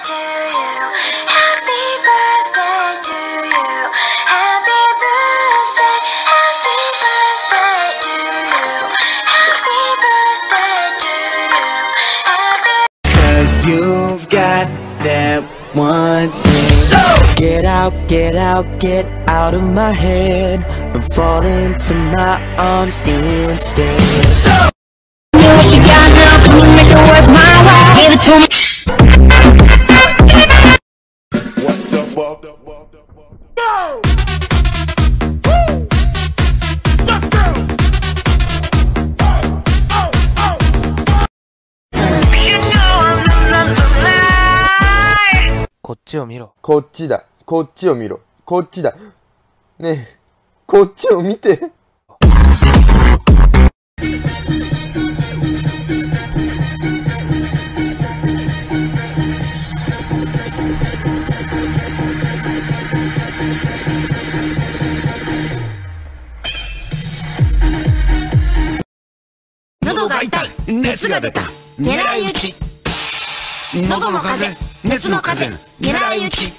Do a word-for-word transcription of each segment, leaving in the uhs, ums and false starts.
to you. Happy birthday to you. Happy birthday, happy birthday to you. Happy birthday to you. Happy. Cause you've got that one thing. So get out, get out, get out of my head and fall into my arms instead. So what you got now, can you make it worth my while? Give it to me. What the fuck? Go! Woo! Let's go! Oh, oh, oh. You know I'm not to lie. こっちを見ろ。 こっちだ。こっちを見ろ。こっちだ。ねえ、こっちを見て。 喉が痛い、熱が出た、狙い撃ち。喉の風邪、熱の風邪、狙い撃ち。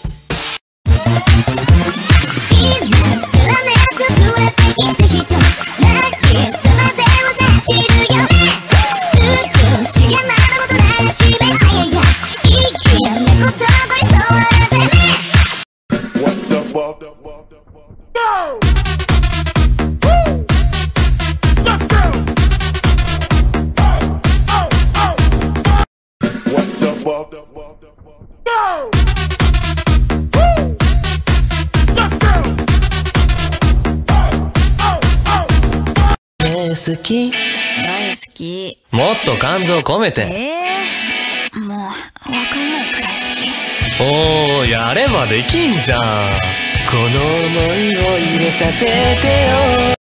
好き大好き。 もっと感情込めて。 ええー、もうわかんないくらい好き。 おー、やればできんじゃん。 この想いを入れさせてよ。